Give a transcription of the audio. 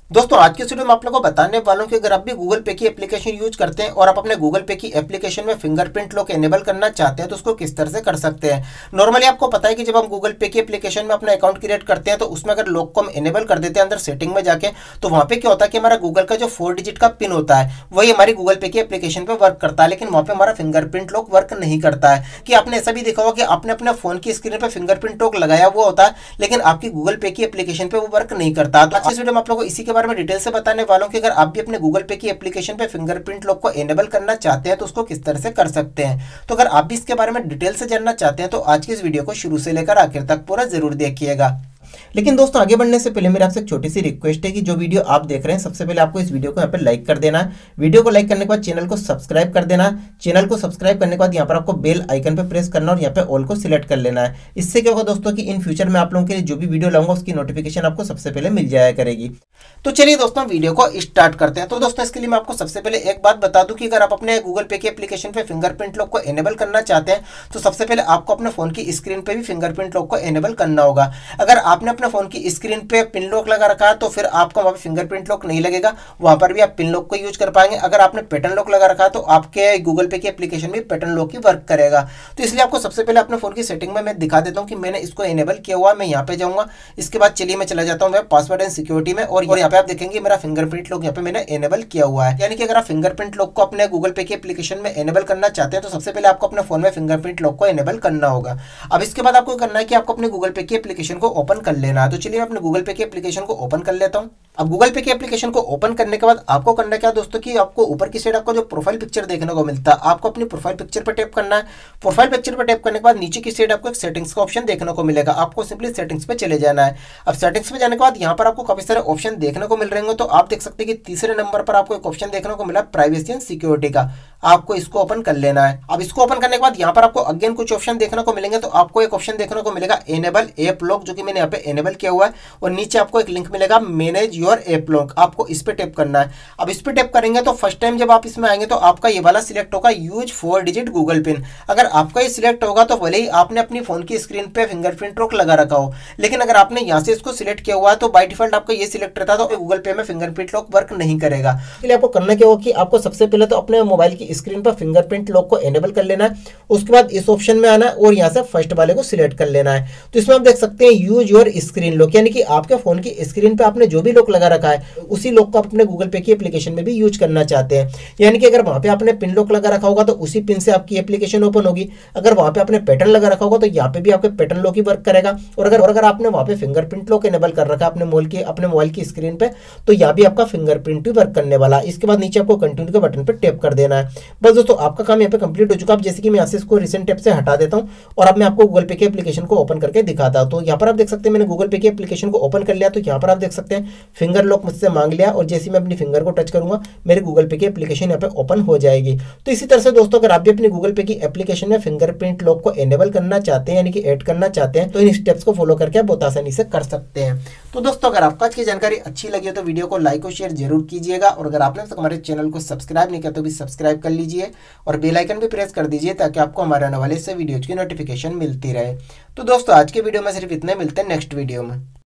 दोस्तों आज के इस वीडियो में आप लोगों को बताने वालों हूं कि अगर आप भी गूगल पे की एप्लीकेशन यूज करते हैं और आप अपने गूगल पे की एप्लीकेशन में फिंगरप्रिंट लॉक एनेबल करना चाहते हैं तो उसको किस तरह से कर सकते हैं। नॉर्मली आपको पता है कि जब हम गूगल पे की एप्लीकेशन में अपना अकाउंट क्रिएट करते हैं तो उसमें अगर लॉक को हम एनेबल कर देते हैं अंदर सेटिंग में जाके, तो वहां पे क्या होता है कि हमारा गूगल का जो 4 डिजिट का पिन होता है वही हमारी गूगल पे की एप्लीकेशन पे वर्क करता है, लेकिन वहां पे हमारा फिंगरप्रिंट लॉक वर्क नहीं करता है। कि आपने ऐसा भी देखा होगा कि आपने अपने फोन की स्क्रीन पे फिंगरप्रिंट लॉक लगाया हुआ होता है लेकिन आपकी गूगल पे की एप्लीकेशन पे वो वर्क नहीं करता। तो आज इस वीडियो में आप लोगों को इसी के बारे में डिटेल से बताने वालों कि अगर आप भी अपने गूगल पे की एप्लीकेशन पे फिंगरप्रिंट लॉक को एनेबल करना चाहते हैं तो उसको किस तरह से कर सकते हैं। तो अगर आप भी इसके बारे में डिटेल से जानना चाहते हैं तो आज की इस वीडियो को शुरू से लेकर आखिर तक पूरा जरूर देखिएगा। लेकिन दोस्तों आगे बढ़ने से पहले मेरे आपसे एक छोटी सी रिक्वेस्ट है कि जो वीडियो आप देख रहे हैं सबसे पहले आपको इस वीडियो को यहाँ पे लाइक कर देना है। वीडियो को लाइक करने के बाद चैनल को सब्सक्राइब कर देना है। चैनल को सब्सक्राइब करने के बाद यहाँ पर आपको बेल आइकन पे प्रेस करना और यहाँ पे ऑल को सिलेक्ट कर लेना है। इससे क्या होगा दोस्तों कि इन फ्यूचर में आप लोगों के लिए जो भी वीडियो लाऊंगा उसकी नोटिफिकेशन आपको सबसे पहले मिल जाया करेगी। तो चलिए दोस्तों वीडियो को स्टार्ट करते हैं। तो दोस्तों इसके लिए मैं आपको सबसे पहले एक बात बता दूं कि अगर आप अपने गूगल पे की एप्लीकेशन पे फिंगरप्रिंट लॉक को एनेबल करना चाहते हैं तो सबसे पहले आपको अपने फोन की स्क्रीन पे भी फिंगरप्रिंट लॉक को एनेबल करना होगा। अगर आपने अपने फोन की स्क्रीन पे पिन लॉक लगा रखा है तो फिर आपको वहां पे फिंगरप्रिंट लॉक नहीं लगेगा, वहां पर भी आप पिन लॉक को यूज कर पाएंगे। अगर आपने पैटर्न लॉक लगा रखा है तो आपके गूगल पे की एप्लीकेशन में पैटर्न लॉक ही वर्क करेगा। तो इसलिए आपको सबसे पहले अपने फोन की सेटिंग में मैं दिखा देता हूं कि मैंने इसको एनेबल किया हुआ है। मैं यहाँ पे जाऊंगा, इसके बाद चलिए मैं चला जाता हूँ पासवर्ड एंड सिक्योरिटी में और यहाँ पे आप देखेंगे मेरा फिंगरप्रिंट लॉक यहाँ पे मैंने एनेबल किया हुआ है। यानी कि अगर आप फिंगरप्रिंट लॉक को अपने गूगल पे की एप्लीकेशन में एनेबल करना चाहते हैं तो सबसे पहले आपको अपने फोन में फिंगरप्रिंट लॉक को एनेबल करना होगा। अब इसके बाद आपको करना है कि आपको अपने गूगल पे की एप्लीकेशन को ओपन कर लेना है। तो चलिए मैं अपने गूगल पे की एप्लीकेशन को ओपन कर लेता हूं। अब गूगल पे की एप्लीकेशन को ओपन करने के बाद आपको करना क्या दोस्तों कि आपको ऊपर की साइड आपको जो प्रोफाइल पिक्चर देखने को मिलता है आपको अपनी प्रोफाइल पिक्चर पर टैप करना है। प्रोफाइल पिक्चर पर टैप करने के बाद नीचे की साइड आपको एक सेटिंग्स का ऑप्शन देखने को मिलेगा, आपको सिंपली सेटिंग्स पे चले जाना है। अब सेटिंग्स पे जाने के बाद यहाँ पर आपको काफी सारे ऑप्शन देखने को मिल रहे होंगे। तो आप देख सकते हैं कि तीसरे नंबर पर आपको एक ऑप्शन देखने को मिला प्राइवेसी एंड सिक्योरिटी का, आपको इसको ओपन कर लेना है। अब इसको ओपन करने के बाद यहाँ पर आपको अगेन कुछ ऑप्शन देखने को मिलेंगे। तो आपको एक ऑप्शन देखने को मिलेगा एनेबल ऐप लॉक, जो कि मैंने यहाँ पे एनेबल किया हुआ है, और नीचे आपको एक लिंक मिलेगा मैनेज योर ऐप लॉक, आपको इस पे टैप करना है। अब इस पे टैप करेंगे तो फर्स्ट टाइम जब आप इसमें आएंगे तो आपका ये वाला सिलेक्ट होगा यूज 4 डिजिट गूगल पिन। अगर आपका ये सिलेक्ट होगा तो भले ही आपने अपनी फोन की स्क्रीन पे फिंगरप्रिंट लॉक लगा रखा हो, लेकिन अगर आपने यहाँ से इसको सिलेक्ट किया हुआ है तो बाय डिफॉल्ट आपका ये सिलेक्ट रहता है तो गूगल पे में फिंगरप्रिंट लॉक वर्क नहीं करेगा। इसलिए आपको करना क्या होगा कि आपको सबसे पहले तो अपने मोबाइल की स्क्रीन पर फिंगरप्रिंट लॉक को एनेबल कर लेना है। उसके बाद इस ऑप्शन में आना है और यहाँ से फर्स्ट वाले को सिलेक्ट कर लेना है। तो इसमें आप देख सकते हैं यूज योर स्क्रीन लॉक, यानी कि आपके फोन की स्क्रीन पे आपने जो भी लॉक लगा रखा है उसी लॉक को आप अपने गूगल पे की एप्लीकेशन में भी यूज करना चाहते हैं। यानी कि अगर वहां पे आपने पिन लॉक लगा रखा होगा तो उसी पिन से आपकी एप्लीकेशन ओपन होगी। अगर वहां पे आपने पैटर्न लगा रखा होगा तो यहाँ पे भी आपके पैटर्न लॉक ही वर्क करेगा। और अगर आपने वहां पे फिंगरप्रिंट लॉक एनेबल कर रखा है अपने मोबाइल की स्क्रीन पे तो यहाँ भी आपका फिंगरप्रिंट भी वर्क करने वाला है। इसके बाद नीचे आपको कंटिन्यू के बटन पर टैप कर देना है। बस दोस्तों आपका काम यहाँ पे कंप्लीट हो चुका है। जैसे कि मैं यहाँ से इसको रिसेंट टैप से हटा देता हूँ और अब मैं आपको गूगल पे की एप्लीकेशन को ओपन करके दिखाता हूँ। तो यहाँ पर आप देख सकते हैं मैंने गूगल पे की एप्लीकेशन को ओपन कर लिया। तो यहाँ पर आप देख सकते हैं फिंगर लॉक मुझसे मांग लिया और जैसे मैं अपनी फिंगर को टच करूंगा मेरे गूगल पे की एप्लीकेशन यहाँ पे ओपन हो जाएगी। तो इसी तरह से दोस्तों अगर आप भी अपनी गूगल पे की एप्लीकेशन में फिंगरप्रिंट लॉक को एनेबल करना चाहते हैं यानी कि ऐड करना चाहते हैं तो इन स्टेप्स को फॉलो करके आप बहुत आसानी से कर सकते हैं। तो दोस्तों अगर आपको आज की जानकारी अच्छी लगी हो तो वीडियो को लाइक और शेयर जरूर कीजिएगा और अगर आपने हमारे चैनल को सब्सक्राइब नहीं किया तो भी सब्सक्राइब कर लीजिए और बेल आइकन भी प्रेस कर दीजिए ताकि आपको हमारे आने वाले से वीडियो की नोटिफिकेशन मिलती रहे। तो दोस्तों आज के वीडियो में सिर्फ इतने, मिलते हैं नेक्स्ट वीडियो में।